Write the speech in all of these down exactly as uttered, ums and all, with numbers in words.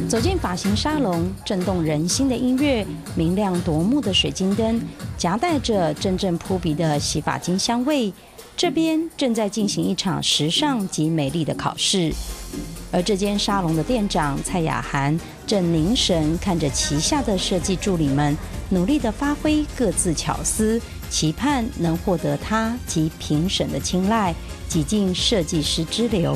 走进发型沙龙，震动人心的音乐，明亮夺目的水晶灯，夹带着阵阵扑鼻的洗发精香味。这边正在进行一场时尚及美丽的考试，而这间沙龙的店长蔡雅涵正凝神看着旗下的设计助理们努力地发挥各自巧思，期盼能获得他及评审的青睐，挤进设计师之流。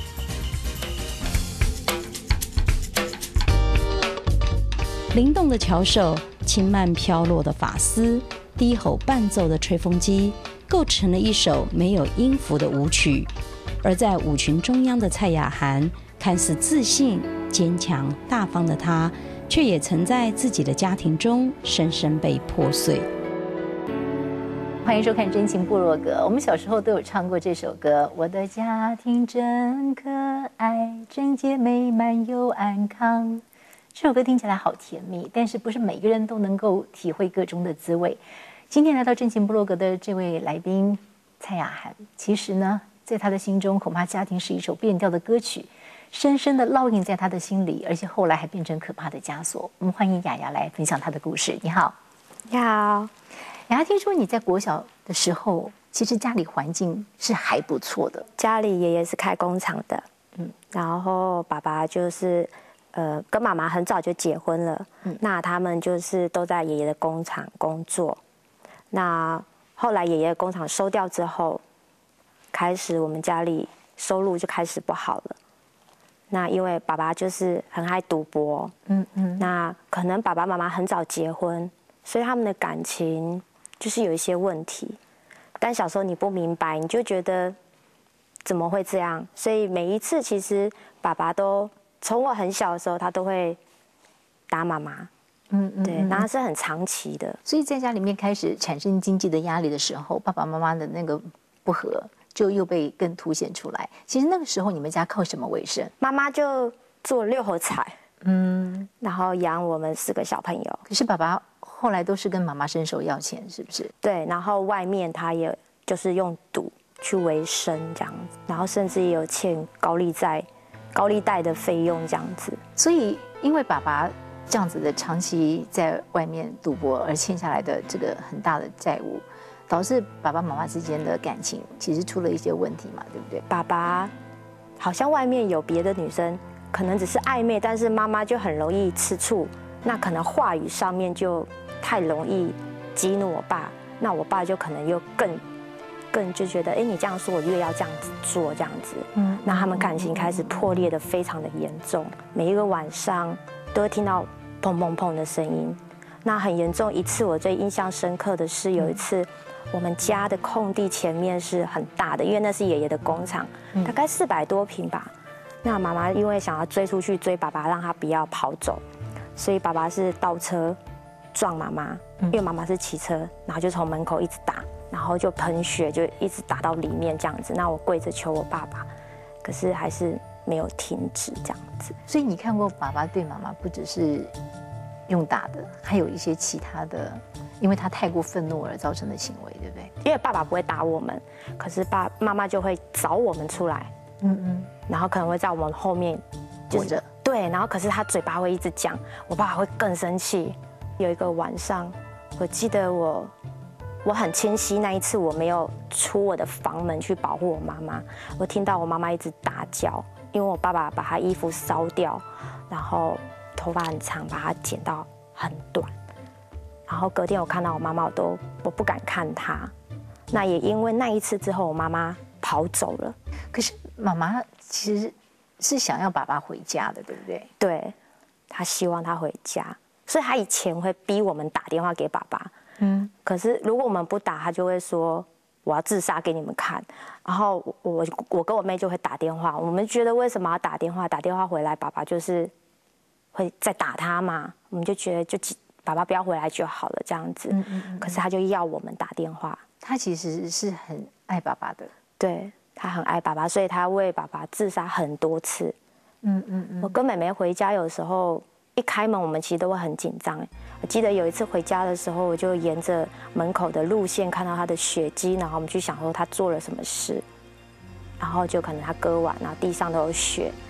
灵动的巧手，轻慢飘落的发丝，低吼伴奏的吹风机，构成了一首没有音符的舞曲。而在舞群中央的蔡雅涵，看似自信、坚强、大方的她，却也曾在自己的家庭中深深被破碎。 欢迎收看《真情部落格》。我们小时候都有唱过这首歌，我的家庭真可爱，整洁美满又安康。这首歌听起来好甜蜜，但是不是每个人都能够体会歌中的滋味。今天来到真情部落格的这位来宾蔡雅涵，其实呢，在他的心中，恐怕家庭是一首变调的歌曲，深深的烙印在他的心里，而且后来还变成可怕的枷锁。我们欢迎雅雅来分享她的故事。你好。 你好。 雅雅，听说你在国小的时候，其实家里环境是还不错的。 家里爷爷是开工厂的，嗯，然后爸爸就是呃跟妈妈很早就结婚了，嗯，那他们就是都在爷爷的工厂工作。那后来爷爷工厂收掉之后，开始我们家里收入就开始不好了。那因为爸爸就是很爱赌博，嗯嗯，那可能爸爸妈妈很早结婚，所以他们的感情就是有一些问题。但小时候你不明白，你就觉得怎么会这样？所以每一次其实爸爸都从我很小的时候，他都会打妈妈。嗯嗯，对，然后是很长期的， 所以在家里面开始产生经济的压力的时候，爸爸妈妈的那个不和就又被更凸显出来。其实那个时候你们家靠什么为生？ 妈妈就做六合彩，嗯，然后养我们四个小朋友。 可是爸爸后来都是跟妈妈伸手要钱，是不是？ 对，然后外面他也就是用赌去维生这样子，然后甚至也有欠高利债、高利贷的费用这样子。 所以因为爸爸这样子的长期在外面赌博而欠下来的这个很大的债务，导致爸爸妈妈之间的感情其实出了一些问题嘛，对不对？ 爸爸好像外面有别的女生，可能只是暧昧，但是妈妈就很容易吃醋，那可能话语上面就太容易激怒我爸，那我爸就可能又更更就觉得，哎，你这样说，我越要这样子做，这样子，嗯，那他们感情开始破裂的非常的严重，每一个晚上都会听到砰砰砰的声音，那很严重。一次我最印象深刻的是有一次，我们家的空地前面是很大的，因为那是爷爷的工厂，大概四百多平吧。那妈妈因为想要追出去追爸爸，让他不要跑走，所以爸爸是倒车撞妈妈，因为妈妈是骑车，然后就从门口一直打，然后就喷血，就一直打到里面这样子。那我跪着求我爸爸，可是还是没有停止这样子。 所以你看过爸爸对妈妈不只是用打的，还有一些其他的，因为他太过愤怒而造成的行为，对不对？ 因为爸爸不会打我们，可是爸妈妈就会找我们出来，嗯嗯，然后可能会在我们后面躲着， 对，然后可是他嘴巴会一直讲，我爸爸会更生气。有一个晚上，我记得我我很清晰，那一次我没有出我的房门去保护我妈妈，我听到我妈妈一直大叫，因为我爸爸把她衣服烧掉，然后头发很长，把它剪到很短。然后隔天我看到我妈妈，我都我不敢看她。那也因为那一次之后，我妈妈跑走了。 可是妈妈其实是想要爸爸回家的，对不对？ 对，她希望他回家，所以她以前会逼我们打电话给爸爸。嗯，可是如果我们不打，他就会说我要自杀给你们看。然后我我我跟我妹就会打电话，我们觉得为什么要打电话？打电话回来，爸爸就是会再打他嘛，我们就觉得就爸爸不要回来就好了这样子。嗯嗯嗯，可是他就要我们打电话。 他其实是很爱爸爸的， 对，他很爱爸爸，所以他为爸爸自杀很多次。嗯嗯嗯，我跟妹妹回家有时候一开门，我们其实都会很紧张。我记得有一次回家的时候，我就沿着门口的路线看到他的血迹，然后我们去想说他做了什么事，然后就可能他割腕，然后地上都有血，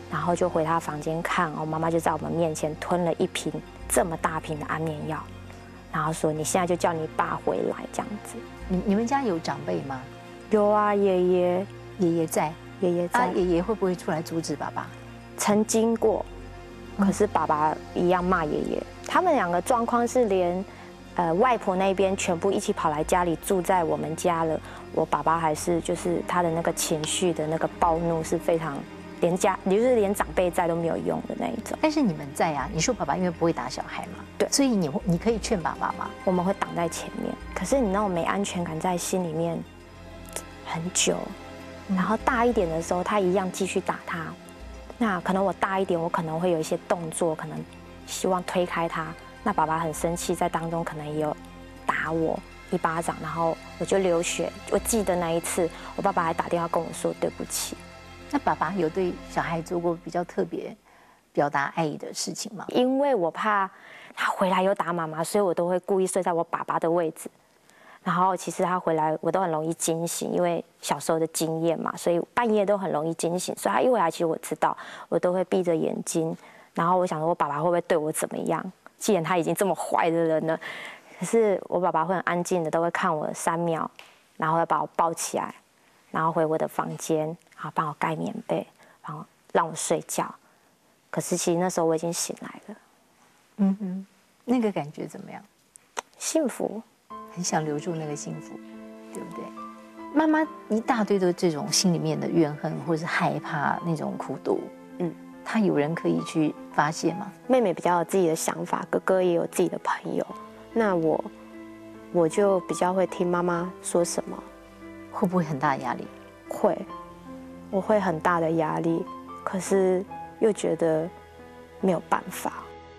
然后就回他房间看，我妈妈就在我们面前吞了一瓶这么大瓶的安眠药，然后说你现在就叫你爸回来这样子。 你你们家有长辈吗？ 有啊，爷爷爷爷在， 爷爷在。 啊，爷爷会不会出来阻止爸爸？ 曾经过，可是爸爸一样骂爷爷。他们两个状况是连，呃，外婆那边全部一起跑来家里住在我们家了。我爸爸还是就是他的那个情绪的那个暴怒是非常。连家，也就是连长辈在都没有用的那一种。 但是你们在啊，你说爸爸因为不会打小孩嘛， 对， 所以你你可以劝爸爸嘛， 我们会挡在前面。可是你那种没安全感在心里面很久，然后大一点的时候，他一样继续打他。那可能我大一点，我可能会有一些动作，可能希望推开他。那爸爸很生气，在当中可能也有打我一巴掌，然后我就流血。我记得那一次，我爸爸还打电话跟我说对不起。 那爸爸有对小孩做过比较特别表达爱意的事情吗？ 因为我怕他回来又打妈妈，所以我都会故意睡在我爸爸的位置。然后其实他回来我都很容易惊醒，因为小时候的经验嘛，所以半夜都很容易惊醒。所以他一回来，其实我知道，我都会闭着眼睛。然后我想说，我爸爸会不会对我怎么样？既然他已经这么坏的人了，可是我爸爸会很安静的，都会看我三秒，然后会把我抱起来，然后回我的房间。好，帮我盖棉被，然后让我睡觉。可是其实那时候我已经醒来了。 嗯哼，那个感觉怎么样？ 幸福， 很想留住那个幸福，对不对？妈妈一大堆的这种心里面的怨恨或是害怕那种苦毒，嗯，她有人可以去发泄吗？ 妹妹比较有自己的想法，哥哥也有自己的朋友。那我，我就比较会听妈妈说什么。 会不会很大的压力？ 会。我会很大的压力，可是又觉得没有办法。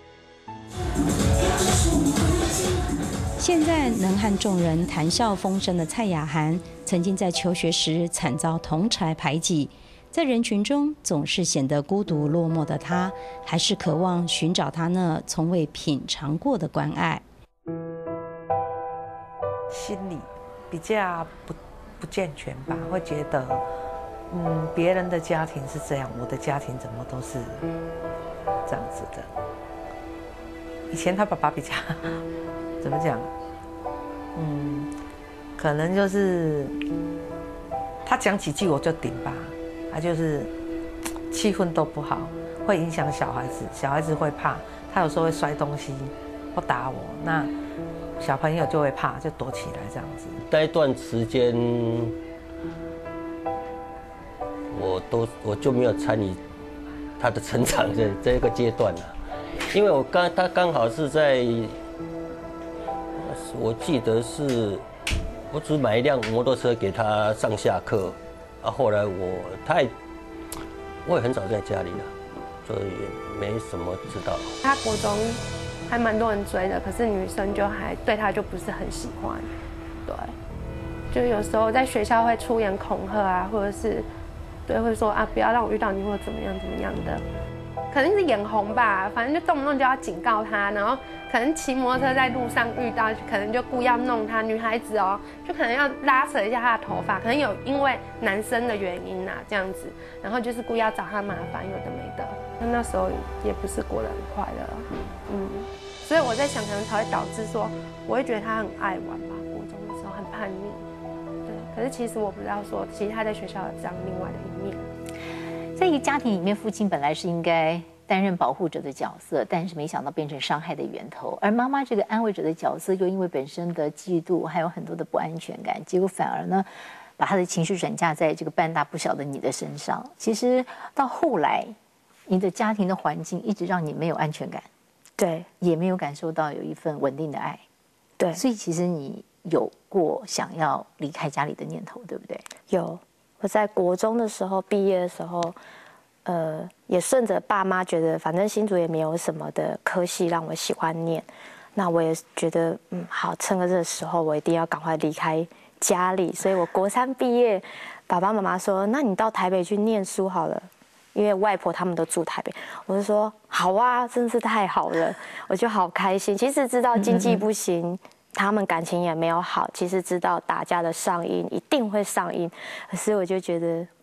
现在能和众人谈笑风生的蔡雅涵，曾经在求学时惨遭同儕排挤，在人群中总是显得孤独落寞的她，还是渴望寻找她那从未品尝过的关爱。 心理比较不不健全吧，会觉得。嗯，别人的家庭是这样，我的家庭怎么都是这样子的。以前他爸爸比较怎么讲？嗯，可能就是他讲几句我就顶吧，他就是气氛都不好，会影响小孩子，小孩子会怕，他有时候会摔东西或打我，那小朋友就会怕，就躲起来这样子。 那一段时间。我都我就没有参与他的成长的这个阶段了，因为我刚他刚好是在，我记得是，我只买一辆摩托车给他上下课，啊，后来我他也，我也很少在家里了，所以也没什么知道。 他国中还蛮多人追的，可是女生就还对他就不是很喜欢，对，就有时候在学校会出言恐吓啊，或者是。对，会说啊，不要让我遇到你，或者怎么样怎么样的，可能是眼红吧，反正就动不动就要警告他，然后可能骑摩托车在路上遇到，可能就故意要弄他。女孩子哦，就可能要拉扯一下他的头发，可能有因为男生的原因呐、啊，这样子，然后就是故意要找他麻烦，有的没的。那那时候也不是过得很快乐，嗯，所以我在想，可能才会导致说，我会觉得他很爱玩吧，国中的时候很叛逆。可是其实我不知道说，其实他在学校有这样另外的一面。 在一个家庭里面，父亲本来是应该担任保护者的角色，但是没想到变成伤害的源头。而妈妈这个安慰者的角色，又因为本身的嫉妒，还有很多的不安全感，结果反而呢，把他的情绪转嫁在这个半大不小的你的身上。其实到后来，你的家庭的环境一直让你没有安全感， 对， 也没有感受到有一份稳定的爱， 对， 所以其实你有过想要离开家里的念头，对不对？ 有，我在国中的时候毕业的时候，呃，也顺着爸妈觉得，反正新竹也没有什么的科系让我喜欢念，那我也觉得，嗯，好，趁个这个时候，我一定要赶快离开家里。所以我国三毕业，爸爸妈妈说，那你到台北去念书好了。因为外婆他们都住台北，我就说好啊，真是太好了，我就好开心。其实知道经济不行，嗯嗯他们感情也没有好，其实知道打架的上瘾一定会上瘾，可是我就觉得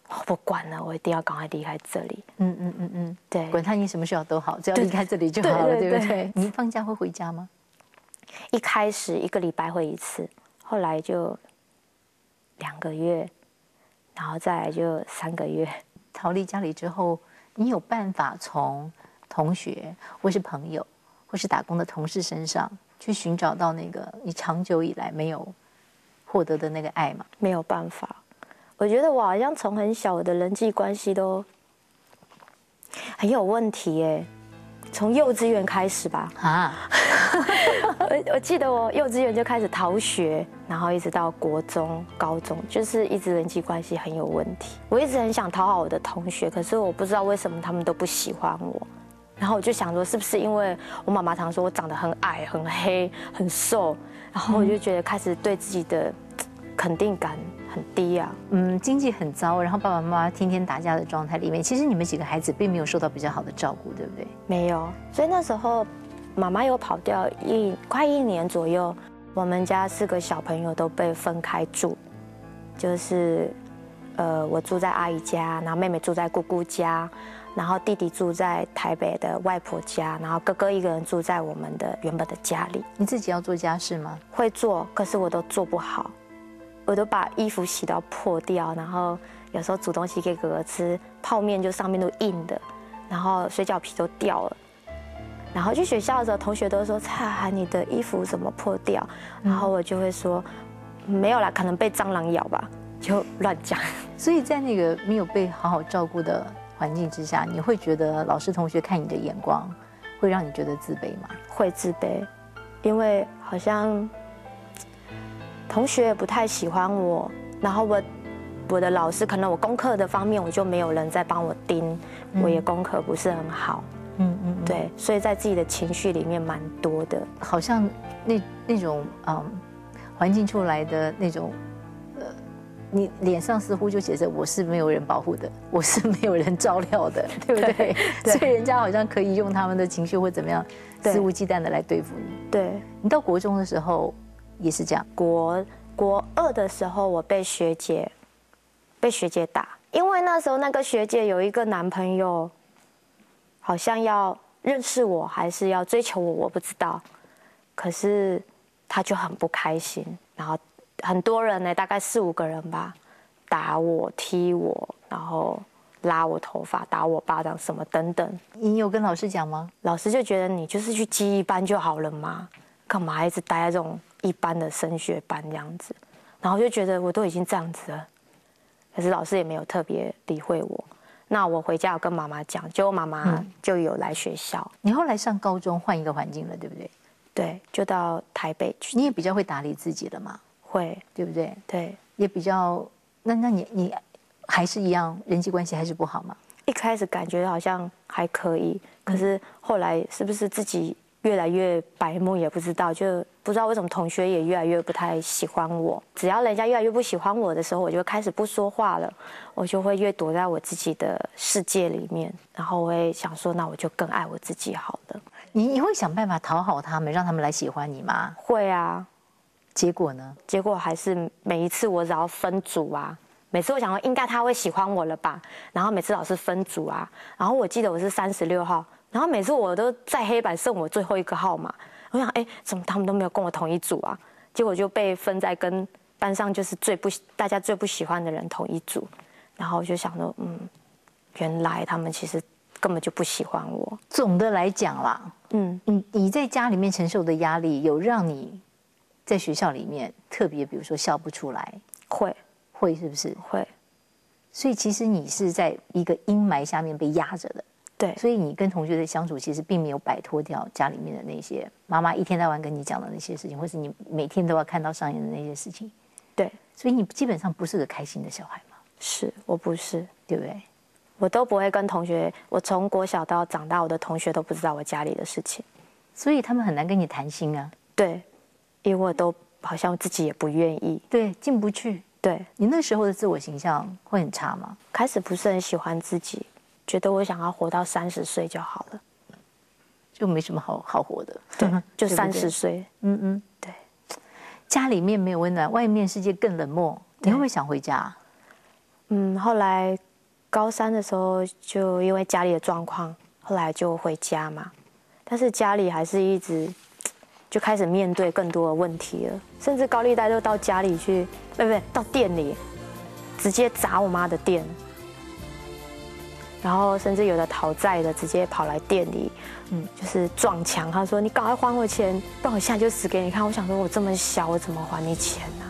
我不管了，我一定要赶快离开这里。 嗯嗯嗯嗯， 对， 管他你什么需要都好，只要离开这里就好了，对不对？你放假会回家吗？ 一开始一个礼拜会一次，后来就两个月，然后再来就三个月。 逃离家里之后，你有办法从同学或是朋友或是打工的同事身上去寻找到那个你长久以来没有获得的那个爱吗？ 没有办法，我觉得我好像从很小我的人际关系都很有问题耶。从幼稚园开始吧，啊，我我记得我幼稚园就开始逃学，然后一直到国中、高中，就是一直人际关系很有问题。我一直很想讨好我的同学，可是我不知道为什么他们都不喜欢我。然后我就想说，是不是因为我妈妈常说我长得很矮、很黑、很瘦，然后我就觉得开始对自己的肯定感很低啊。 嗯，经济很糟，然后爸爸妈妈天天打架的状态里面，其实你们几个孩子并没有受到比较好的照顾，对不对？ 没有，所以那时候妈妈有跑掉一快一年左右，我们家四个小朋友都被分开住，就是呃我住在阿姨家，然后妹妹住在姑姑家，然后弟弟住在台北的外婆家，然后哥哥一个人住在我们的原本的家里。 你自己要做家事吗？ 会做，可是我都做不好。我都把衣服洗到破掉，然后有时候煮东西给哥哥吃，泡面就上面都硬的，然后水饺皮都掉了。然后去学校的时候，同学都说：“蔡涵，你的衣服怎么破掉？”然后我就会说：“没有啦，可能被蟑螂咬吧。”就乱讲。 所以在那个没有被好好照顾的环境之下，你会觉得老师同学看你的眼光会让你觉得自卑吗？ 会自卑，因为好像同学也不太喜欢我，然后我我的老师可能我功课的方面我就没有人在帮我盯，嗯、我也功课不是很好，嗯嗯，对，所以在自己的情绪里面蛮多的， 好像那那种嗯环境出来的那种呃，你脸上似乎就写着我是没有人保护的，我是没有人照料的，对不对？对对，所以人家好像可以用他们的情绪或怎么样肆无忌惮的来对付你。 对， 你到国中的时候。也是这样， 国国二的时候，我被学姐被学姐打，因为那时候那个学姐有一个男朋友，好像要认识我，还是要追求我，我不知道。可是她就很不开心，然后很多人呢，大概四五个人吧，打我、踢我，然后拉我头发、打我巴掌什么等等。 你有跟老师讲吗？ 老师就觉得你就是去记忆班就好了嘛，干嘛一直待在这种一般的升学班这样子，然后就觉得我都已经这样子了，可是老师也没有特别理会我。那我回家有跟妈妈讲，结果妈妈就有来学校。 嗯、你后来上高中换一个环境了，对不对？ 对，就到台北去。 你也比较会打理自己了嘛？ 会， 对不对？ 对， 也比较。那那你你还是一样，人际关系还是不好吗？ 一开始感觉好像还可以，可是后来是不是自己越来越白目也不知道，就不知道为什么同学也越来越不太喜欢我。只要人家越来越不喜欢我的时候，我就开始不说话了，我就会越躲在我自己的世界里面，然后我会想说，那我就更爱我自己好了。 你你会想办法讨好他们，让他们来喜欢你吗？ 会啊。 结果呢？ 结果还是每一次我只要分组啊，每次我想说应该他会喜欢我了吧，然后每次老师分组啊，然后我记得我是三十六号。然后每次我都在黑板剩我最后一个号码，我想哎，怎么他们都没有跟我同一组啊？结果就被分在跟班上就是最不大家最不喜欢的人同一组，然后我就想说，嗯，原来他们其实根本就不喜欢我。 总的来讲啦，嗯，你你在家里面承受的压力，有让你在学校里面特别，比如说笑不出来， 会会是不是？ 会。 所以其实你是在一个阴霾下面被压着的。 对， 所以你跟同学的相处其实并没有摆脱掉家里面的那些妈妈一天到晚跟你讲的那些事情，或是你每天都要看到上演的那些事情。 对， 所以你基本上不是个开心的小孩嘛？ 是我不是， 对不对？ 我都不会跟同学，我从国小到长大，我的同学都不知道我家里的事情， 所以他们很难跟你谈心啊。 对，因为我都好像自己也不愿意， 对，进不去。 对， 你那时候的自我形象会很差吗？ 开始不是很喜欢自己。觉得我想要活到三十岁就好了， 就没什么好好活的。 对，就三十岁。 嗯嗯， 对。 家里面没有温暖，外面世界更冷漠，你会不会想回家？ 嗯，后来高三的时候，就因为家里的状况，后来就回家嘛。但是家里还是一直就开始面对更多的问题了，甚至高利贷就到家里去，对不对？到店里直接砸我妈的店，然后甚至有的讨债的直接跑来店里，嗯，就是撞墙。他说：“你赶快还我钱，不然我现在就死给你看。”我想说，我这么小，我怎么还你钱呢、啊？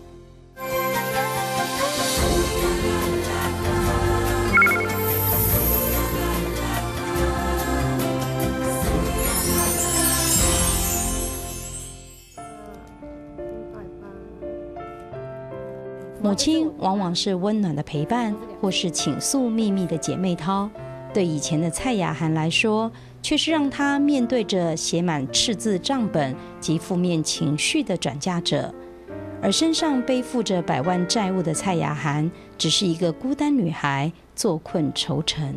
母亲往往是温暖的陪伴，或是倾诉秘密的姐妹淘。对以前的蔡雅涵来说，却是让她面对着写满赤字账本及负面情绪的转嫁者。而身上背负着百万债务的蔡雅涵，只是一个孤单女孩，坐困愁城。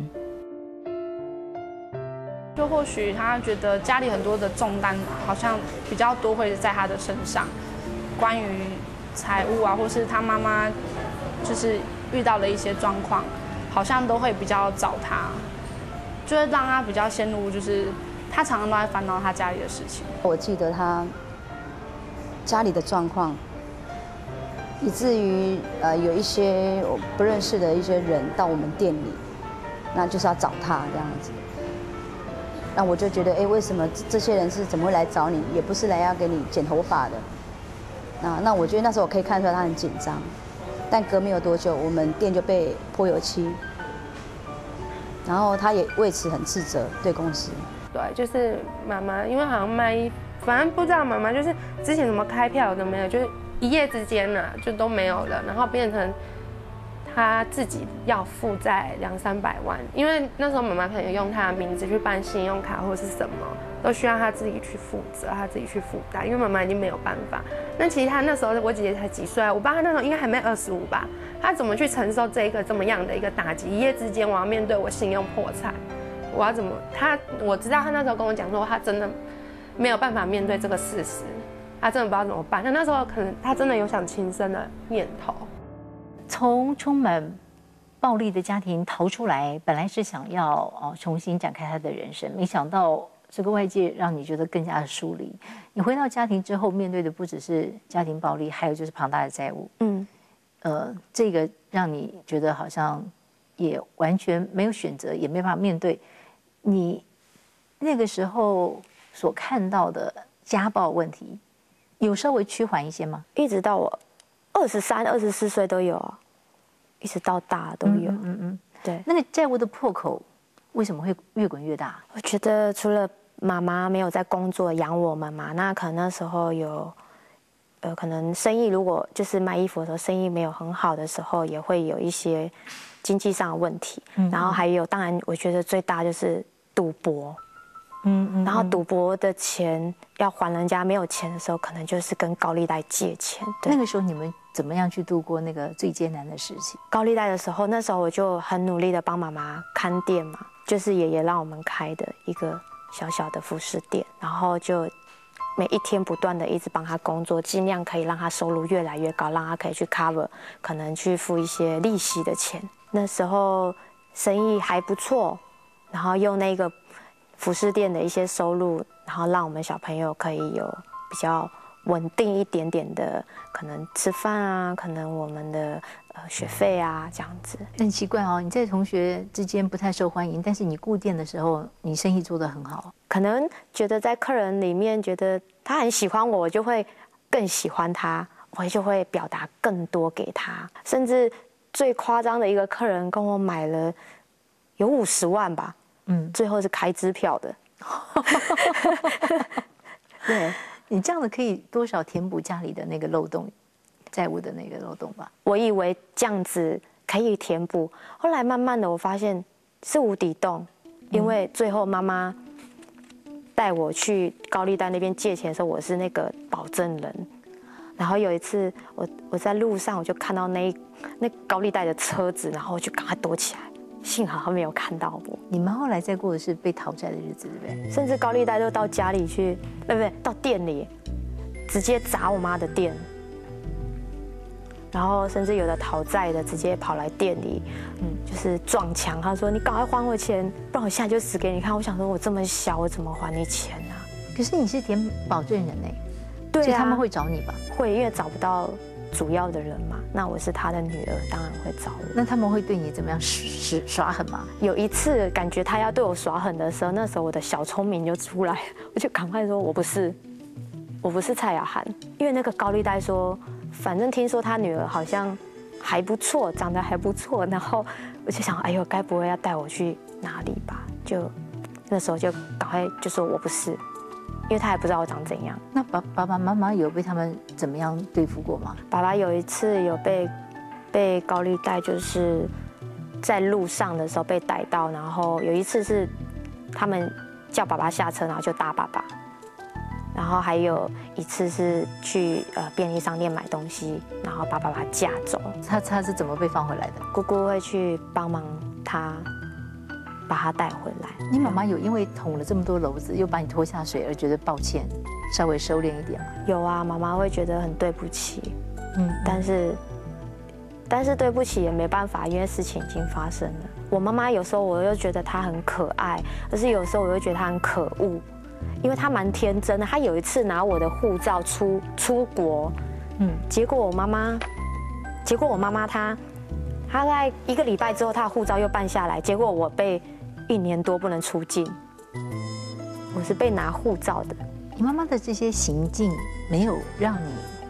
就或许她觉得家里很多的重担，好像比较多会在她的身上，关于财务啊，或是他妈妈就是遇到了一些状况，好像都会比较找他，就会让他比较陷入，就是他常常都在烦恼他家里的事情。 我记得他家里的状况，以至于呃有一些我不认识的一些人到我们店里，那就是要找他这样子。那我就觉得，哎，为什么这些人是怎么会来找你？也不是来要给你剪头发的。那那我觉得那时候我可以看出来他很紧张，但隔没有多久，我们店就被泼油漆，然后他也为此很自责，对公司。 对，就是妈妈，因为好像卖衣，反正不知道妈妈就是之前怎么开票都没有，就是一夜之间呢、啊、就都没有了，然后变成他自己要负债两三百万，因为那时候妈妈可能用他的名字去办信用卡或是什么，都需要他自己去负责，他自己去负担，因为妈妈已经没有办法。那其实他那时候我姐姐才几岁啊，我爸他那时候应该还没二十五吧，他怎么去承受这个这么样的一个打击？一夜之间我要面对我信用破产，我要怎么？他我知道他那时候跟我讲说，他真的没有办法面对这个事实，他真的不知道怎么办。那那时候可能他真的有想轻生的念头。 从充满暴力的家庭逃出来，本来是想要哦重新展开他的人生，没想到这个外界让你觉得更加的疏离。你回到家庭之后，面对的不只是家庭暴力，还有就是庞大的债务。嗯，呃，这个让你觉得好像也完全没有选择，也没办法面对。你那个时候所看到的家暴问题，有稍微趋缓一些吗？ 一直到我二十三、二十四岁都有啊，一直到大都有。嗯 嗯, 嗯嗯，对。 那个债务的破口为什么会越滚越大？ 我觉得除了妈妈没有在工作养我们嘛，那可能那时候有，呃，可能生意如果就是卖衣服的时候生意没有很好的时候，也会有一些经济上的问题。嗯、然后还有，当然我觉得最大就是赌博。嗯, 嗯，然后赌博的钱要还人家没有钱的时候，可能就是跟高利贷借钱。 那个时候你们怎么样去度过那个最艰难的时期？ 高利贷的时候，那时候我就很努力的帮妈妈看店嘛，就是爷爷让我们开的一个小小的服饰店，然后就每一天不断的一直帮他工作，尽量可以让他收入越来越高，让他可以去 cover 可能去付一些利息的钱。那时候生意还不错，然后用那个服饰店的一些收入，然后让我们小朋友可以有比较稳定一点点的，可能吃饭啊，可能我们的呃学费啊这样子。 很奇怪哦，你在同学之间不太受欢迎，但是你顾店的时候，你生意做得很好。 可能觉得在客人里面觉得他很喜欢我，我就会更喜欢他，我就会表达更多给他。甚至最夸张的一个客人跟我买了有五十万吧。嗯，最后是开支票的。 对，你这样的可以多少填补家里的那个漏洞，债务的那个漏洞吧？ 我以为这样子可以填补，后来慢慢的我发现是无底洞，因为最后妈妈带我去高利贷那边借钱的时候，我是那个保证人。然后有一次我我在路上我就看到那那高利贷的车子，然后我就赶快躲起来。幸好他没有看到我。 你们后来在过的是被讨债的日子，对不对？ 甚至高利贷就到家里去，对不对？到店里，直接砸我妈的店。 然后甚至有的讨债的直接跑来店里，嗯，就是撞墙。他说：“你赶快还我钱，不然我现在就死给你看。”我想说，我这么小，我怎么还你钱呢？ 可是你是填保证人哎， 对啊， 所以他们会找你吧？ 会，因为找不到主要的人嘛。那我是他的女儿，当然会找我。 那他们会对你怎么样耍耍狠吗？ 有一次感觉他要对我耍狠的时候，那时候我的小聪明就出来，我就赶快说：“我不是，我不是蔡雅涵。”因为那个高利贷说，反正听说他女儿好像还不错，长得还不错，然后我就想，哎呦，该不会要带我去哪里吧？就那时候就赶快就说我不是，因为他还不知道我长怎样。 那爸爸爸妈妈有被他们怎么样对付过吗？ 爸爸有一次有被被高利贷，就是在路上的时候被逮到，然后有一次是他们叫爸爸下车，然后就打爸爸。然后还有一次是去呃便利商店买东西，然后把爸爸架走。 他他是怎么被放回来的？ 姑姑会去帮忙他，把他带回来。 你妈妈有因为捅了这么多篓子，又把你拖下水而觉得抱歉，稍微收敛一点吗？ 有啊，妈妈会觉得很对不起， 嗯， 但是但是对不起也没办法，因为事情已经发生了。我妈妈有时候我又觉得她很可爱，可是有时候我又觉得她很可恶。因为他蛮天真的，他有一次拿我的护照出出国，嗯，结果我妈妈，结果我妈妈她，她在一个礼拜之后，她的护照又办下来，结果我被一年多不能出境，我是被拿护照的。 你妈妈的这些行径没有让你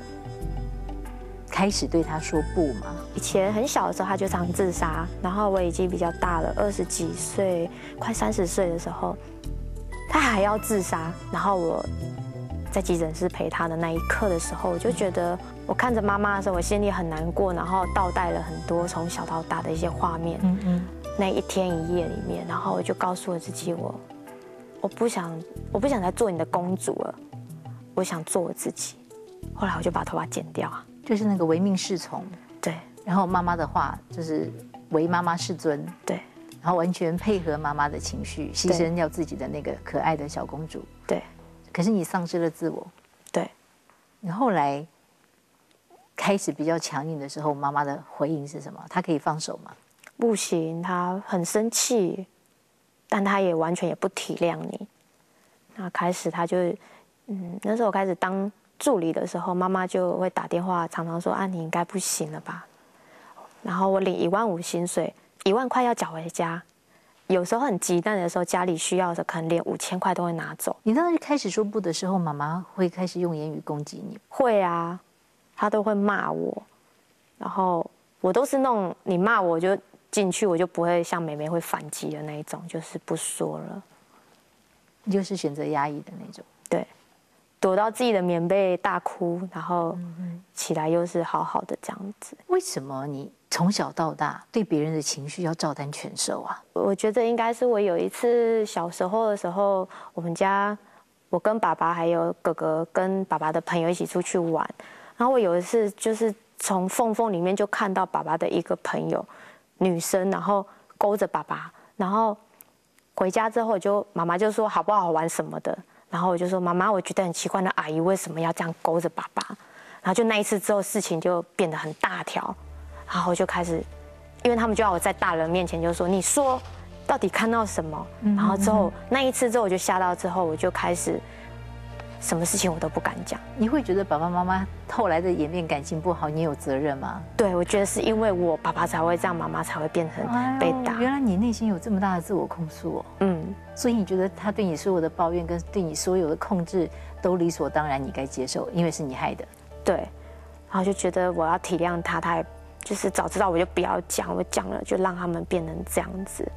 开始对她说不吗？ 以前很小的时候，她就常自杀，然后我已经比较大了，二十几岁，快三十岁的时候。他还要自杀，然后我在急诊室陪他的那一刻的时候，我就觉得我看着妈妈的时候，我心里很难过，然后倒带了很多从小到大的一些画面。嗯嗯，那一天一夜里面，然后我就告诉我自己，我我不想，我不想再做你的公主了，我想做我自己。后来我就把头发剪掉啊， 就是那个唯命是从。 对， 然后妈妈的话就是唯妈妈是尊。 对。 然后完全配合妈妈的情绪，牺牲掉自己的那个可爱的小公主。 对， 可是你丧失了自我。 对， 你后来开始比较强硬的时候，妈妈的回应是什么？她可以放手吗？ 不行，她很生气，但她也完全也不体谅你。那开始她就，嗯，那时候我开始当助理的时候，妈妈就会打电话，常常说啊，你应该不行了吧？然后我领一万五薪水。一万块要缴回家，有时候很急难的时候，家里需要的可能连五千块都会拿走。 你当时开始说不的时候，妈妈会开始用言语攻击你？ 会啊，她都会骂我，然后我都是那种你骂我就进去，我就不会像妹妹会反击的那一种，就是不说了。 你就是选择压抑的那种。 对，躲到自己的棉被大哭，然后起来又是好好的这样子。 为什么你从小到大对别人的情绪要照单全收啊？ 我觉得应该是我有一次小时候的时候，我们家我跟爸爸还有哥哥跟爸爸的朋友一起出去玩，然后我有一次就是从缝缝里面就看到爸爸的一个朋友女生，然后勾着爸爸，然后回家之后我就妈妈就说好不好玩什么的，然后我就说妈妈，我觉得很奇怪，那阿姨为什么要这样勾着爸爸？然后就那一次之后，事情就变得很大条。然后就开始，因为他们就要我在大人面前就说，你说到底看到什么？然后之后那一次之后我就吓到，之后我就开始什么事情我都不敢讲。 你会觉得爸爸妈妈后来的演变感情不好，你有责任吗？ 对，我觉得是因为我爸爸才会这样，妈妈才会变成被打。 哎、原来你内心有这么大的自我控诉哦。嗯，所以你觉得他对你所有的抱怨跟对你所有的控制都理所当然，你该接受，因为是你害的。 对，然后就觉得我要体谅他，他也。就是早知道我就不要讲，我讲了就让他们变成这样子。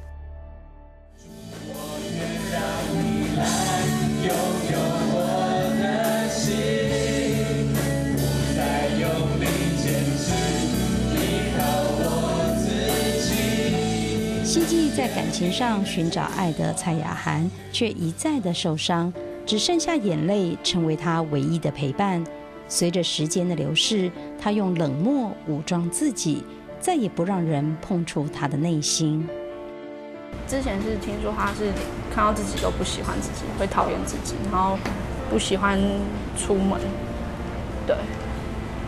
希冀在感情上寻找爱的蔡雅涵，却一再的受伤，只剩下眼泪成为他唯一的陪伴。随着时间的流逝，他用冷漠武装自己，再也不让人碰触他的内心。 之前是听说他是看到自己都不喜欢自己，会讨厌自己，然后不喜欢出门，对，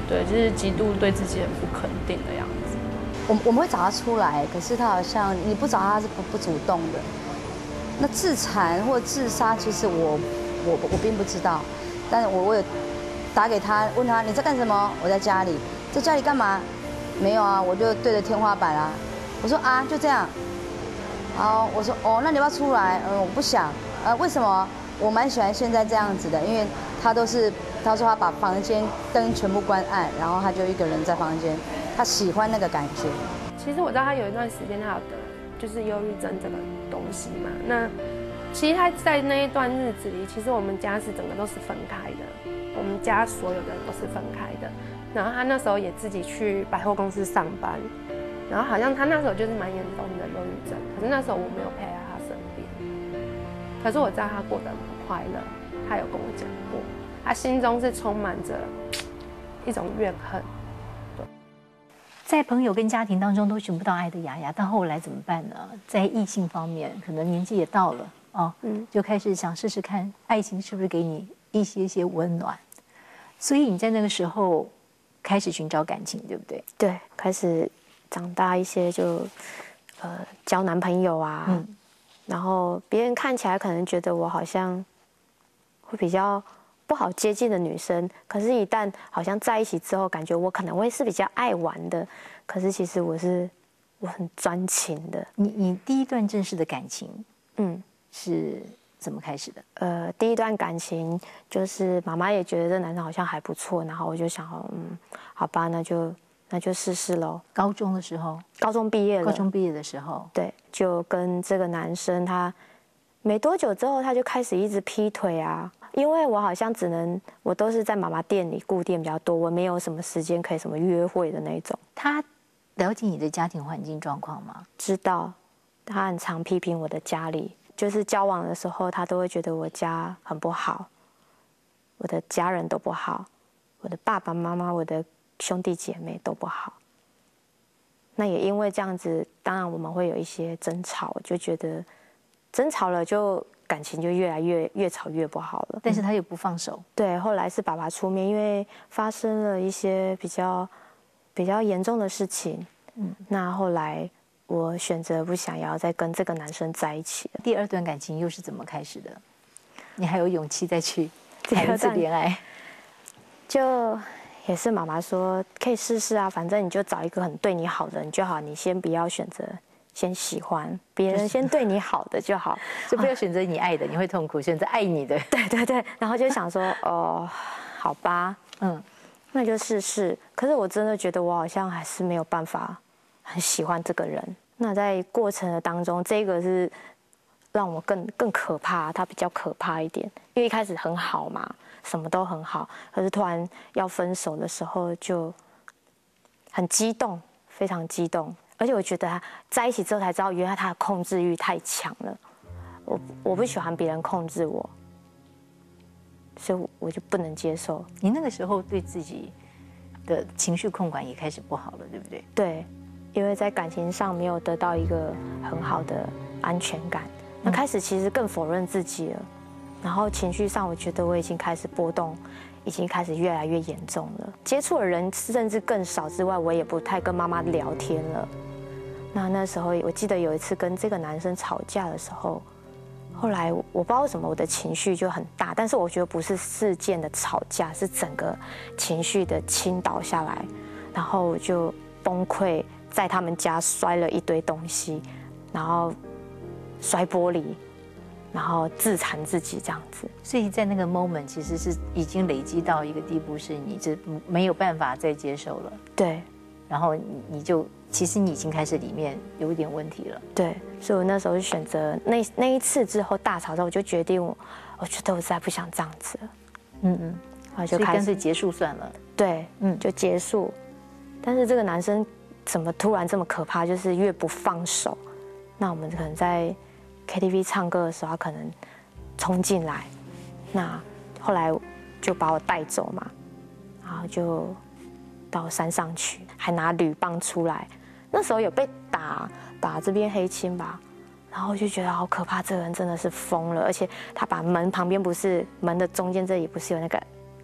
对，就是极度对自己很不肯定的样子。 我我们会找他出来，可是他好像你不找他，他是不不主动的。那自残或自杀，其实我我我并不知道，但是我我有打给他，问他你在干什么？我在家里，在家里干嘛？没有啊，我就对着天花板啊。我说啊，就这样。好，我说哦，那你要不要出来？嗯，我不想。呃，为什么？我蛮喜欢现在这样子的，因为他都是他说他把房间灯全部关暗，然后他就一个人在房间，他喜欢那个感觉。 其实我知道他有一段时间他有得就是忧郁症这个东西嘛。那其实他在那一段日子里，其实我们家是整个都是分开的，我们家所有的人都是分开的。然后他那时候也自己去百货公司上班，然后好像他那时候就是蛮严重的忧郁症，可是那时候我没有陪在他身边。可是我知道他过得很不快乐，他有跟我讲过，他心中是充满着一种怨恨。 在朋友跟家庭当中都寻不到爱的雅雅，到后来怎么办呢？在异性方面，可能年纪也到了哦，嗯，就开始想试试看，爱情是不是给你一些些温暖。所以你在那个时候开始寻找感情，对不对？ 对，开始长大一些就，呃，交男朋友啊，嗯，然后别人看起来可能觉得我好像会比较不好接近的女生，可是，一旦好像在一起之后，感觉我可能会是比较爱玩的，可是其实我是我很专情的。 你你第一段正式的感情， 嗯， 是怎么开始的？ 呃，第一段感情就是妈妈也觉得这男生好像还不错，然后我就想，嗯，好吧，那就那就试试喽。 高中的时候， 高中毕业了， 高中毕业的时候， 对，就跟这个男生他没多久之后，他就开始一直劈腿啊。因为我好像只能，我都是在妈妈店里顾店比较多，我没有什么时间可以什么约会的那种。 他了解你的家庭环境状况吗？ 知道，他很常批评我的家里，就是交往的时候，他都会觉得我家很不好，我的家人都不好，我的爸爸妈妈、我的兄弟姐妹都不好。那也因为这样子，当然我们会有一些争吵，就觉得争吵了就。感情就越来越越吵越不好了， 但是他又不放手。 对，后来是爸爸出面，因为发生了一些比较比较严重的事情。嗯，那后来我选择不想要再跟这个男生在一起了。 第二段感情又是怎么开始的？你还有勇气再去谈一次恋爱？ 就也是妈妈说可以试试啊，反正你就找一个很对你好的人就好，你先不要选择。先喜欢别人，先对你好的就好， 就不要选择你爱的，你会痛苦；选择爱你的， 对对对。然后就想说，哦，好吧，嗯，那就试试。可是我真的觉得我好像还是没有办法很喜欢这个人。那在过程的当中，这个是让我更更可怕，他比较可怕一点，因为一开始很好嘛，什么都很好，可是突然要分手的时候就很激动，非常激动。而且我觉得他在一起之后才知道，原来他的控制欲太强了。我我不喜欢别人控制我，所以我就不能接受。 你那个时候对自己的情绪控管也开始不好了，对不对？ 对，因为在感情上没有得到一个很好的安全感，那开始其实更否认自己了。然后情绪上，我觉得我已经开始波动。已经开始越来越严重了，接触的人甚至更少之外，我也不太跟妈妈聊天了。那那时候我记得有一次跟这个男生吵架的时候，后来我不知道为什么我的情绪就很大，但是我觉得不是事件的吵架，是整个情绪的倾倒下来，然后我就崩溃，在他们家摔了一堆东西，然后摔玻璃。然后自残自己这样子， 所以在那个 moment 其实是已经累积到一个地步，是你这没有办法再接受了。 对， 然后你你就其实你已经开始里面有一点问题了。 对，所以我那时候就选择那那一次之后大吵之后，我就决定我我觉得我再不想这样子了。嗯嗯， 我就干脆结束算了。 对，嗯，就结束。但是这个男生怎么突然这么可怕？就是越不放手，那我们可能在。K T V 唱歌的时候，他可能冲进来，那后来就把我带走嘛，然后就到山上去，还拿铝棒出来。那时候有被打打这边黑青吧，然后就觉得好可怕，这个人真的是疯了。而且他把门旁边不是门的中间这里不是有那个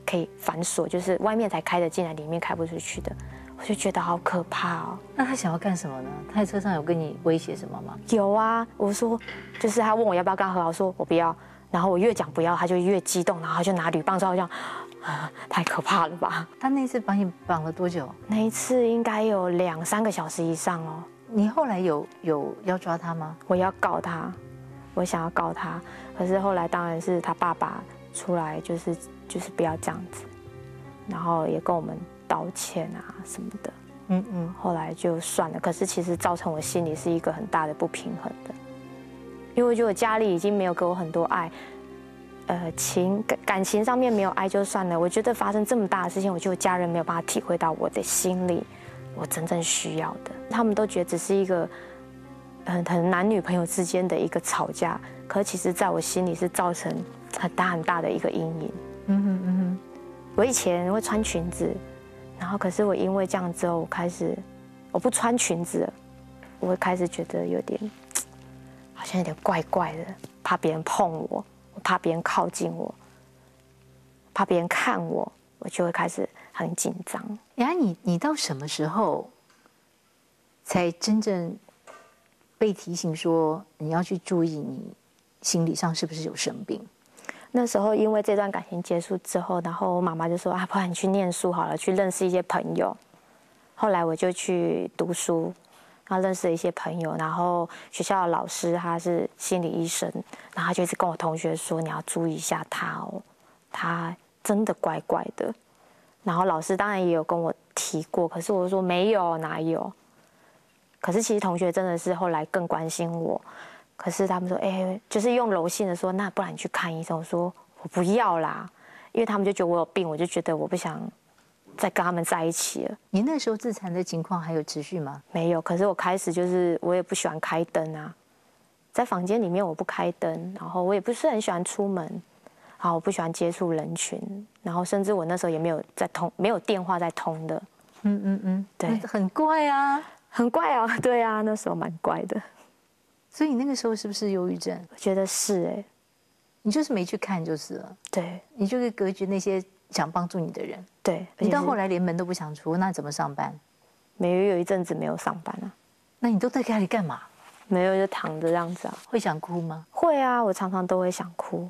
可以反锁，就是外面才开得进来，里面开不出去的。我就觉得好可怕哦。 那他想要干什么呢？他在车上有跟你威胁什么吗？ 有啊，我说就是他问我要不要跟他和好，我说我不要。然后我越讲不要，他就越激动，然后他就拿铝棒照这样，啊，太可怕了吧？ 他那次把你绑了多久？ 那一次应该有两三个小时以上哦。 你后来有有要抓他吗？ 我要告他，我想要告他，可是后来当然是他爸爸出来，就是就是不要这样子，然后也跟我们道歉啊什么的。嗯嗯，后来就算了。可是其实造成我心里是一个很大的不平衡的。因为我觉得我家里已经没有给我很多爱，呃，情感感情上面没有爱就算了。我觉得发生这么大的事情，我觉得家人没有办法体会到我的心里，我真正需要的。他们都觉得只是一个很很男女朋友之间的一个吵架，可其实在我心里是造成很大很大的一个阴影。嗯哼嗯哼，我以前会穿裙子，然后可是我因为这样之后，我开始我不穿裙子了，我会开始觉得有点。好像有点怪怪的，怕别人碰我，我怕别人靠近我，怕别人看我，我就会开始很紧张。 雅安，你你到什么时候才真正被提醒说你要去注意你心理上是不是有生病？ 那时候因为这段感情结束之后，然后我妈妈就说啊，不然你去念书好了，去认识一些朋友。后来我就去读书。然后认识了一些朋友，然后学校的老师他是心理医生，然后他就一直跟我同学说你要注意一下他哦，他真的怪怪的。然后老师当然也有跟我提过，可是我说没有哪有。可是其实同学真的是后来更关心我，可是他们说哎，就是用柔性的说，那不然你去看医生。我说我不要啦，因为他们就觉得我有病，我就觉得我不想。再跟他们在一起了。 你那时候自残的情况还有持续吗？ 没有，可是我开始就是我也不喜欢开灯啊，在房间里面我不开灯，然后我也不是很喜欢出门，然后我不喜欢接触人群，然后甚至我那时候也没有在通，没有电话在通的。 嗯嗯嗯， 对， 很怪啊， 很怪啊，对啊，那时候蛮怪的。 所以你那个时候是不是忧郁症？ 我觉得是哎、欸， 你就是没去看就是了。 对， 你就会隔绝那些想帮助你的人。 对， 你到后来连门都不想出，那怎么上班？ 没有，有一阵子没有上班啊。 那你都在家里干嘛？ 没有，就躺着这样子啊。 会想哭吗？ 会啊，我常常都会想哭。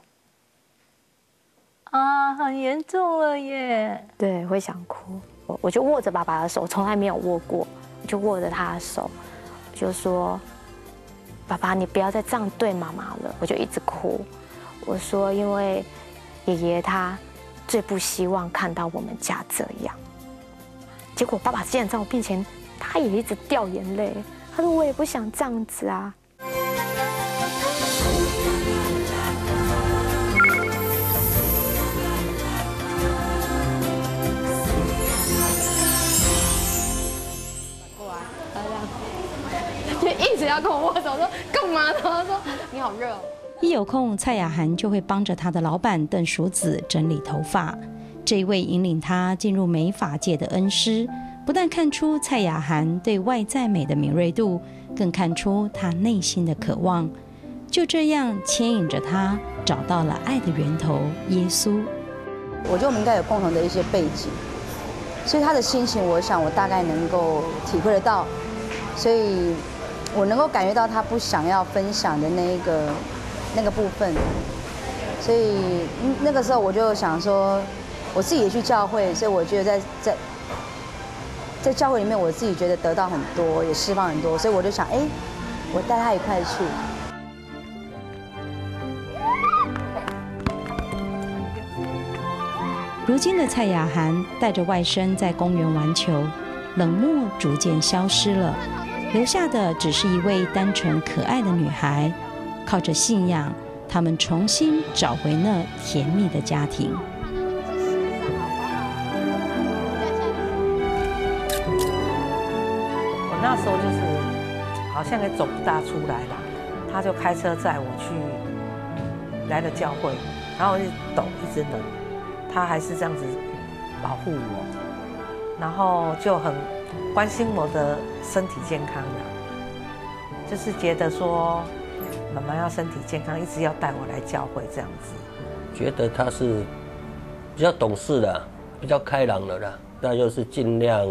啊，很严重了耶。 对，会想哭。我我就握着爸爸的手，从来没有握过，我就握着他的手，就说：“爸爸，你不要再这样对妈妈了。”我就一直哭。我说：“因为爷爷他。”最不希望看到我们家这样，结果爸爸竟然在我面前，他也一直掉眼泪。他说：“我也不想这样子啊。” 就一直要跟我握手，说干嘛呢？他说你好热哦。 一有空，蔡雅涵就会帮着她的老板邓淑子整理头发。这一位引领她进入美发界的恩师，不但看出蔡雅涵对外在美的敏锐度，更看出她内心的渴望。就这样牵引着她，找到了爱的源头——耶稣。 我觉得我们应该有共同的一些背景，所以他的心情，我想我大概能够体会得到，所以我能够感觉到他不想要分享的那一个。那个部分，所以那个时候我就想说，我自己也去教会，所以我觉得在在在教会里面，我自己觉得得到很多，也释放很多，所以我就想，哎，我带他一块去。 如今的蔡雅涵带着外甥在公园玩球，冷漠逐渐消失了，留下的只是一位单纯可爱的女孩。靠着信仰，他们重新找回那甜蜜的家庭。 我那时候就是好像也走不大出来啦，他就开车载我去来了教会，然后我就抖，一直冷，他还是这样子保护我，然后就很关心我的身体健康啦，就是觉得说。妈妈要身体健康，一直要带我来教会这样子。 觉得他是比较懂事的，比较开朗的啦，那就是尽量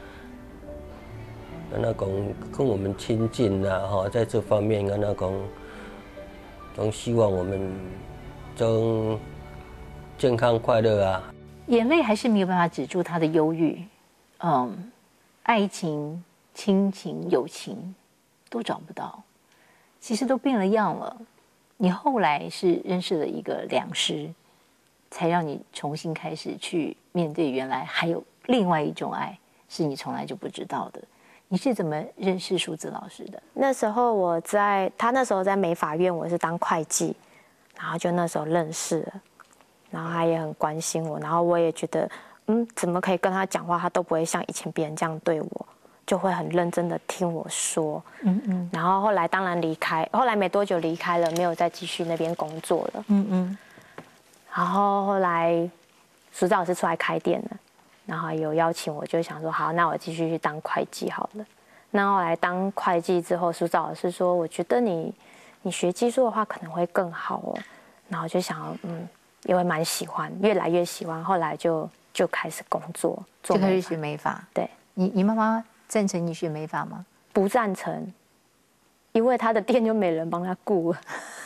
那种跟我们亲近啦，哈，在这方面跟那种，总希望我们都健康快乐啊。 眼泪还是没有办法止住他的忧郁，嗯，爱情、亲情、友情都找不到，其实都变了样了。你后来是认识了一个良师，才让你重新开始去面对原来还有另外一种爱，是你从来就不知道的。你是怎么认识淑子老师的？ 那时候我在他那时候在美法院，我是当会计，然后就那时候认识了。然后他也很关心我，然后我也觉得，嗯，怎么可以跟他讲话，他都不会像以前别人这样对我，就会很认真的听我说，嗯嗯。然后后来当然离开，后来没多久离开了，没有再继续那边工作了，嗯嗯。然后后来淑子老师出来开店了，然后有邀请我，就想说好，那我继续去当会计好了。那后来当会计之后，淑子老师说，我觉得你你学技术的话可能会更好哦，然后就想嗯。因为蛮喜欢，越来越喜欢，后来就就开始工作， 就开始学美发。 对， 你你妈妈赞成你学美发吗？ 不赞成，因为她的店就没人帮她顾了，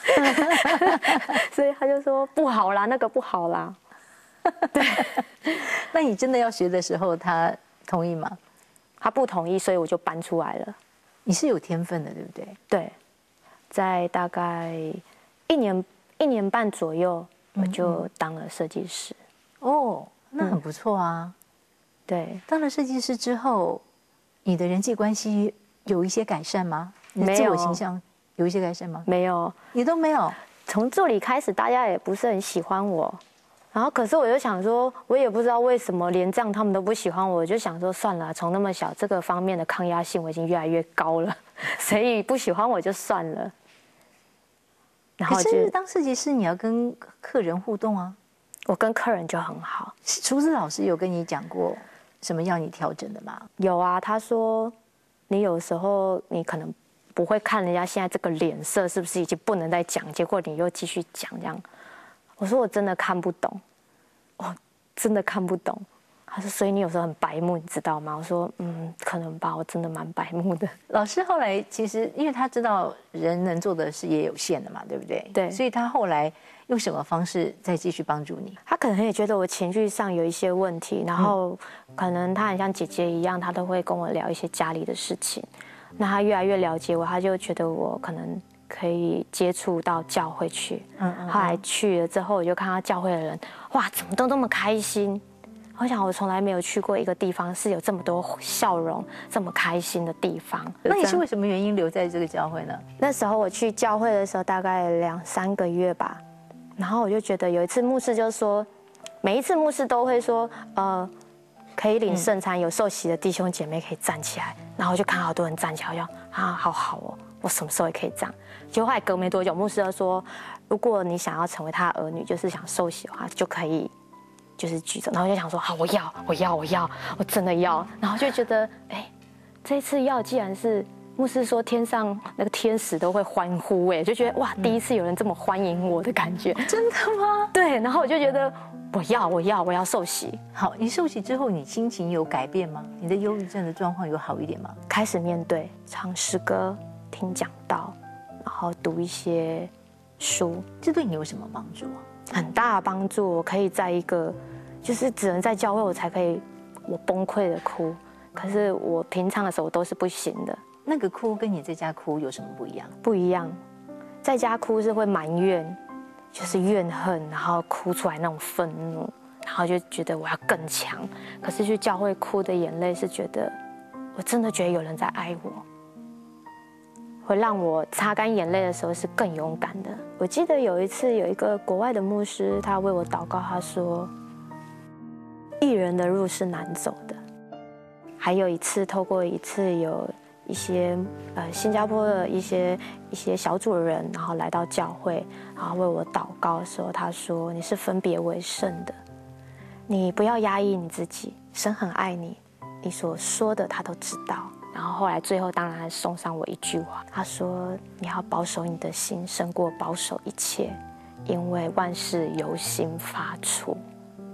所以她就说不好啦，那个不好啦。 对，那你真的要学的时候，她同意吗？ 她不同意，所以我就搬出来了。 你是有天分的，对不对？ 对，在大概一年一年半左右。我就当了设计师， 哦，那很不错啊。嗯、 对， 当了设计师之后，你的人际关系有一些改善吗？你的自我形象有一些改善吗？ 没有， 你都没有。 从助理开始，大家也不是很喜欢我，然后可是我就想说，我也不知道为什么，连这样他们都不喜欢我，我就想说算了，从那么小这个方面的抗压性我已经越来越高了，所以不喜欢我就算了。 然后可是当设计师，你要跟客人互动啊。 我跟客人就很好。 淑子老师有跟你讲过什么要你调整的吗？ 有啊，他说你有时候你可能不会看人家现在这个脸色是不是已经不能再讲，结果你又继续讲这样。我说我真的看不懂，我真的看不懂。他说所以你有时候很白目，你知道吗？我说嗯，可能吧，我真的蛮白目的。 老师后来其实因为他知道人能做的事也有限的嘛，对不对？ 对， 所以他后来用什么方式再继续帮助你？ 他可能也觉得我情绪上有一些问题，然后可能他很像姐姐一样，他都会跟我聊一些家里的事情。那他越来越了解我，他就觉得我可能可以接触到教会去。嗯嗯。后来去了之后，我就看到教会的人，哇，怎么都那么开心。我想，我从来没有去过一个地方是有这么多笑容、这么开心的地方。 那你是为什么原因留在这个教会呢？ 那时候我去教会的时候，大概两三个月吧。然后我就觉得有一次牧师就说，每一次牧师都会说，呃，可以领圣餐，有受洗的弟兄姐妹可以站起来。然后我就看好多人站起来，我就啊，好好哦，我什么时候也可以这样。结果后来隔没多久，牧师就说，如果你想要成为他的儿女，就是想受洗的话，就可以。就是举着，然后就想说好，我要，我要，我要，我真的要，然后就觉得，哎，这次要既然是牧师说天上那个天使都会欢呼，哎，就觉得哇，第一次有人这么欢迎我的感觉， 真的吗？ 对，然后我就觉得我要，我要，我要受洗。 好，你受洗之后，你心情有改变吗？你的忧郁症的状况有好一点吗？ 开始面对，唱诗歌，听讲道，然后读一些书， 这对你有什么帮助啊？ 很大的帮助，我可以在一个，就是只能在教会我才可以，我崩溃的哭，可是我平常的时候都是不行的。 那个哭跟你在家哭有什么不一样？ 不一样，在家哭是会埋怨，就是怨恨，然后哭出来那种愤怒，然后就觉得我要更强。可是去教会哭的眼泪是觉得，我真的觉得有人在爱我。会让我擦干眼泪的时候是更勇敢的。我记得有一次有一个国外的牧师，他为我祷告，他说：“艺人的路是难走的。”还有一次，透过一次有一些呃新加坡的一些一些小组的人，然后来到教会，然后为我祷告的时候，他说：“你是分别为圣的，你不要压抑你自己，神很爱你，你所说的他都知道。”然后后来最后当然还送上我一句话，他说：“你要保守你的心，胜过保守一切，因为万事由心发出。”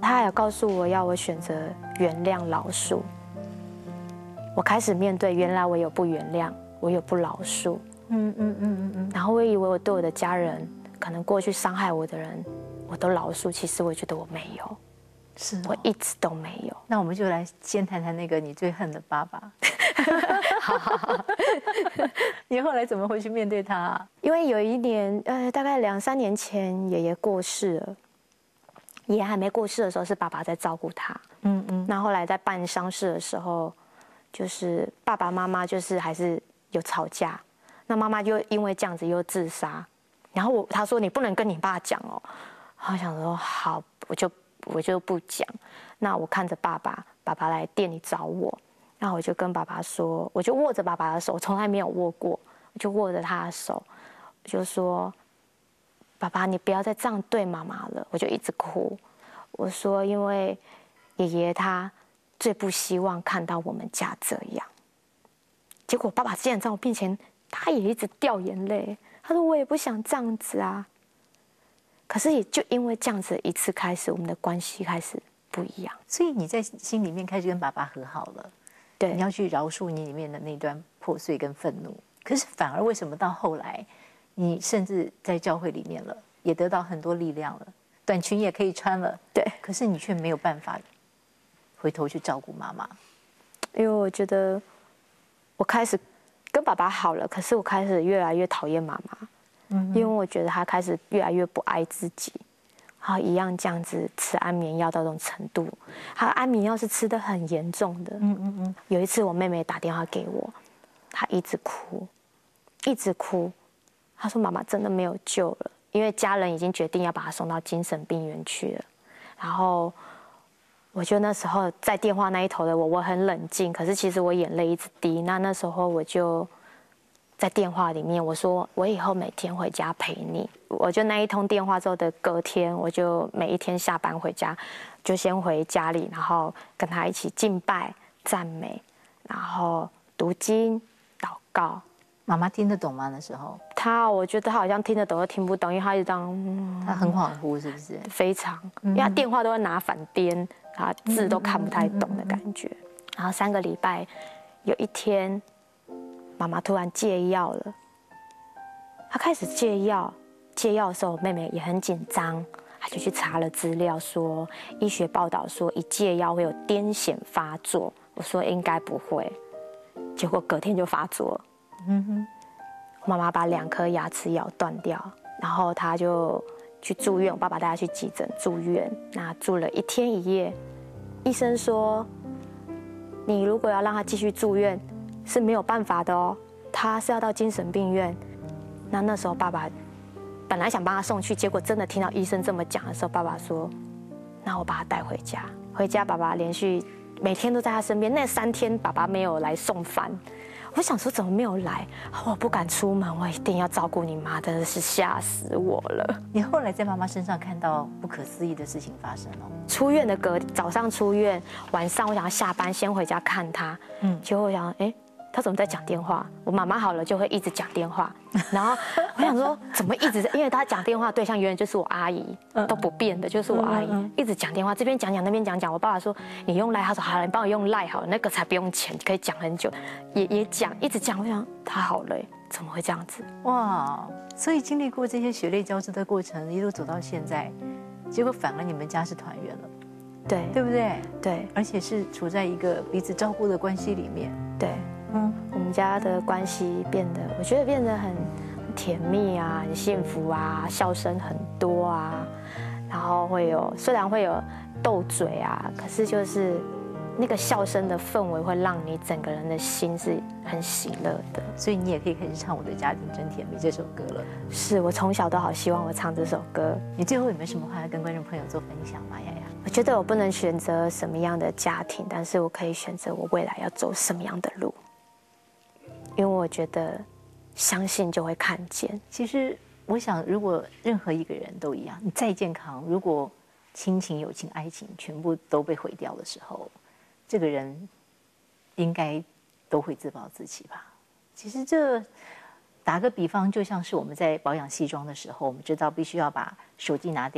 他还有告诉我要我选择原谅饶恕。我开始面对，原来我有不原谅，我有不饶恕。嗯嗯嗯嗯嗯。然后我以为我对我的家人，可能过去伤害我的人，我都饶恕，其实我觉得我没有。 是、哦， 我一直都没有。 那我们就来先谈谈那个你最恨的爸爸。好好好，你后来怎么回去面对他、啊？ 因为有一年，呃，大概两三年前，爷爷过世了。爷爷还没过世的时候，是爸爸在照顾他。嗯嗯。那后来在办丧事的时候，就是爸爸妈妈就是还是有吵架。那妈妈就因为这样子又自杀。然后我他说你不能跟你爸讲哦。我想说好，我就。我就不讲，那我看着爸爸，爸爸来店里找我，那我就跟爸爸说，我就握着爸爸的手，从来没有握过，我就握着他的手，我就说，爸爸你不要再这样对妈妈了，我就一直哭，我说因为爷爷他最不希望看到我们家这样，结果爸爸竟然在我面前，他也一直掉眼泪，他说我也不想这样子啊。可是也就因为这样子一次开始，我们的关系开始不一样。 所以你在心里面开始跟爸爸和好了， 对， 你要去饶恕你里面的那段破碎跟愤怒。可是反而为什么到后来，你甚至在教会里面了，也得到很多力量了，短裙也可以穿了， 对， 可是你却没有办法回头去照顾妈妈， 因为我觉得我开始跟爸爸好了，可是我开始越来越讨厌妈妈。因为我觉得他开始越来越不爱自己，然后一样这样子吃安眠药到这种程度，他安眠药是吃得很严重的。嗯嗯嗯。有一次我妹妹打电话给我，她一直哭，一直哭，她说妈妈真的没有救了，因为家人已经决定要把她送到精神病院去了。然后我觉得那时候在电话那一头的我，我很冷静，可是其实我眼泪一直滴。那那时候我就。在电话里面，我说我以后每天回家陪你。我就那一通电话之后的隔天，我就每一天下班回家，就先回家里，然后跟他一起敬拜、赞美，然后读经、祷告。 妈妈听得懂吗？那时候他，我觉得他好像听得懂又听不懂，因为他一直当、嗯、 他很恍惚，是不是？ 非常，因为他电话都会拿反颠，他字都看不太懂的感觉。然后三个礼拜，有一天。妈妈突然戒药了，她开始戒药。戒药的时候，我妹妹也很紧张，她就去查了资料，说医学报道说一戒药会有癫痫发作。我说应该不会，结果隔天就发作了。嗯哼，妈妈把两颗牙齿咬断掉，然后她就去住院。我爸爸带她去急诊住院，那住了一天一夜。医生说，你如果要让她继续住院。是没有办法的哦，他是要到精神病院。那那时候爸爸本来想帮他送去，结果真的听到医生这么讲的时候，爸爸说：“那我把他带回家。”回家，爸爸连续每天都在他身边。那三天，爸爸没有来送饭。我想说怎么没有来？我不敢出门，我一定要照顾你妈，真的是吓死我了。 你后来在妈妈身上看到不可思议的事情发生了。 出院的隔早上出院，晚上我想要下班先回家看他，嗯，结果我想，哎。他怎么在讲电话？我妈妈好了就会一直讲电话，然后我想说怎么一直，因为他讲电话对象永远就是我阿姨，都不变的，就是我阿姨一直讲电话，这边讲讲那边讲讲。我爸爸说你用赖，他说好了，你帮我用赖好了，那个才不用钱，可以讲很久，也也讲一直讲。我想他好了，怎么会这样子？ 哇！所以经历过这些血泪交织的过程，一路走到现在，结果反而你们家是团圆了， 对对不对？ 对， 而且是处在一个彼此照顾的关系里面， 对。嗯，我们家的关系变得，我觉得变得很甜蜜啊，很幸福啊，笑声很多啊，然后会有虽然会有斗嘴啊，可是就是那个笑声的氛围会让你整个人的心是很喜乐的。 所以你也可以开始唱《我的家庭真甜蜜》这首歌了。 是我从小都好希望我唱这首歌。 你最后有没有什么话要跟观众朋友做分享吗？雅雅， 我觉得我不能选择什么样的家庭，但是我可以选择我未来要走什么样的路。因为我觉得，相信就会看见。 其实，我想，如果任何一个人都一样，你再健康，如果亲情、友情、爱情全部都被毁掉的时候，这个人应该都会自暴自弃吧？其实这打个比方，就像是我们在保养西装的时候，我们知道必须要把手机拿掉，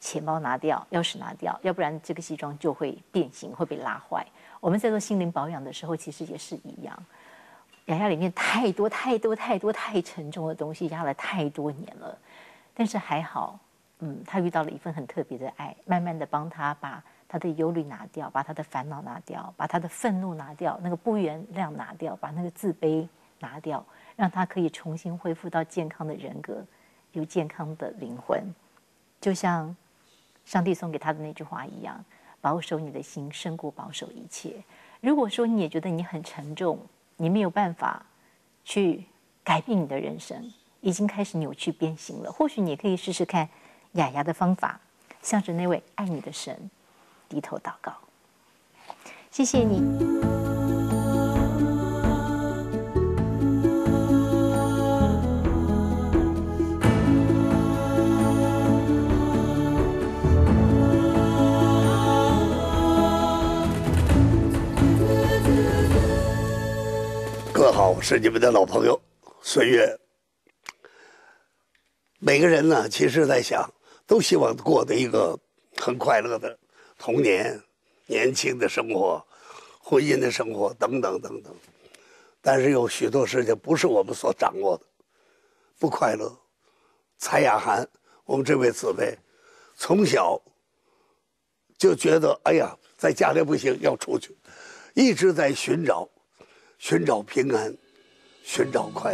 钱包拿掉，钥匙拿掉，要不然这个西装就会变形，会被拉坏。我们在做心灵保养的时候，其实也是一样。雅雅里面太多太多太多太沉重的东西，压了太多年了，但是还好，嗯，她遇到了一份很特别的爱，慢慢的帮她把她的忧虑拿掉，把她的烦恼拿掉，把她的愤怒拿掉，那个不原谅拿掉，把那个自卑拿掉，让她可以重新恢复到健康的人格，有健康的灵魂，就像上帝送给她的那句话一样，保守你的心胜过保守一切。如果说你也觉得你很沉重，你没有办法去改变你的人生，已经开始扭曲变形了，或许你可以试试看雅雅的方法，向着那位爱你的神低头祷告。谢谢你。 各位好，我是你们的老朋友孙越。每个人呢，其实在想，都希望过得一个很快乐的童年、年轻的生活、婚姻的生活等等等等。但是有许多事情不是我们所掌握的，不快乐。蔡雅涵，我们这位姊妹，从小就觉得，哎呀，在家里不行，要出去，一直在寻找。寻找平安，寻找快乐。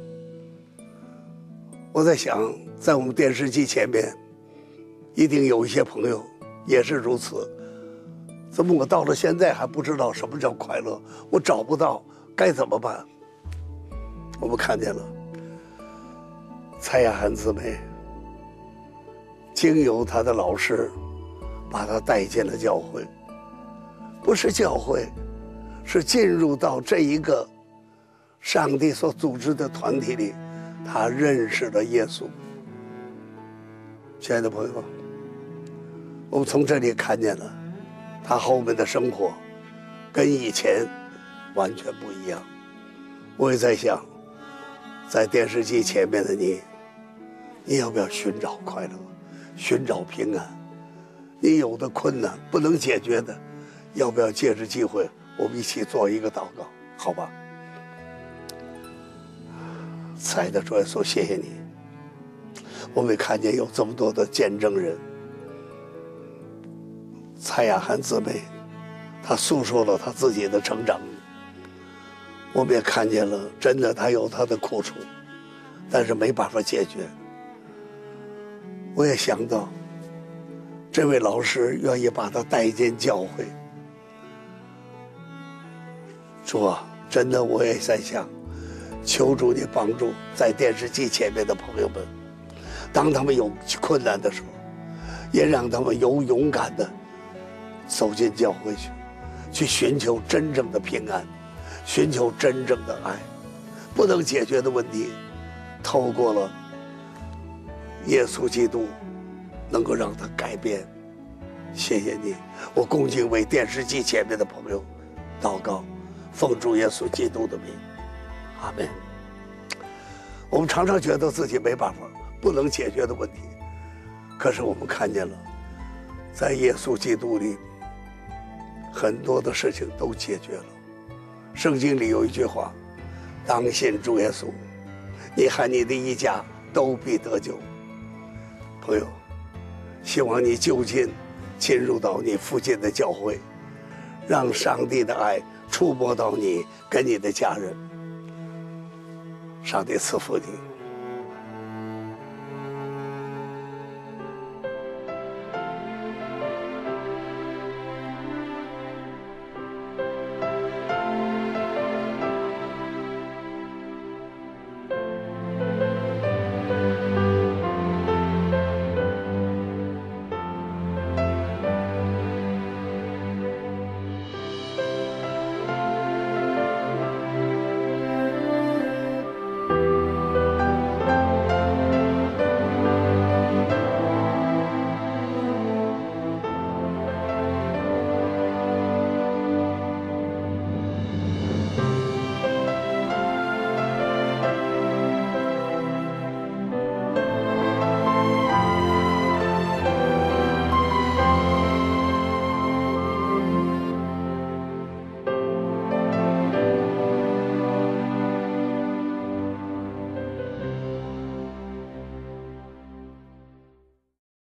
我在想，在我们电视机前面，一定有一些朋友也是如此。怎么我到了现在还不知道什么叫快乐？我找不到，该怎么办？我们看见了蔡雅涵姊妹，经由她的老师，把她带进了教会，不是教会。是进入到这一个上帝所组织的团体里，他认识了耶稣。亲爱的朋友，我们从这里看见了他后面的生活跟以前完全不一样。我也在想，在电视机前面的你，你要不要寻找快乐，寻找平安？你有的困难不能解决的，要不要借着机会我们一起做一个祷告，好吧？亲爱的主耶稣，谢谢你。我们看见有这么多的见证人，蔡雅涵姊妹，她诉说了她自己的成长。我们也看见了，真的她有她的苦楚，但是没办法解决。我也想到，这位老师愿意把她带进教会。主啊，真的我也在想，求主你帮助在电视机前面的朋友们，当他们有困难的时候，也让他们有勇敢的走进教会去，去寻求真正的平安，寻求真正的爱。不能解决的问题，透过了耶稣基督，能够让他改变。谢谢你，我恭敬为电视机前面的朋友祷告。奉主耶稣基督的名，阿们。我们常常觉得自己没办法，不能解决的问题，可是我们看见了，在耶稣基督里，很多的事情都解决了。圣经里有一句话：当信主耶稣，你和你的一家都必得救。朋友，希望你就近进入到你附近的教会，让上帝的爱触摸到你跟你的家人。上帝赐福你。